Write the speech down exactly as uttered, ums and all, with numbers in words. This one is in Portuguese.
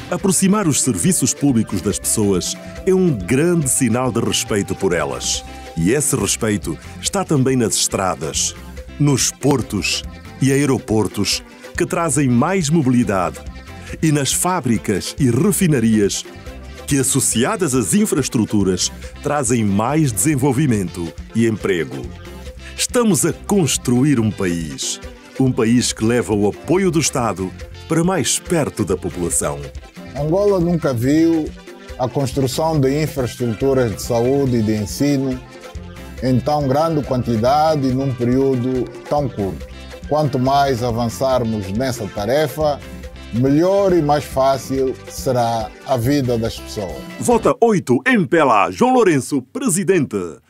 Aproximar os serviços públicos das pessoas é um grande sinal de respeito por elas. E esse respeito está também nas estradas, nos portos e aeroportos, que trazem mais mobilidade, e nas fábricas e refinarias, que, associadas às infraestruturas, trazem mais desenvolvimento e emprego. Estamos a construir um país, um país que leva o apoio do Estado para mais perto da população. Angola nunca viu a construção de infraestruturas de saúde e de ensino em tão grande quantidade e num período tão curto. Quanto mais avançarmos nessa tarefa, melhor e mais fácil será a vida das pessoas. Vota oito M P L A, João Lourenço, presidente.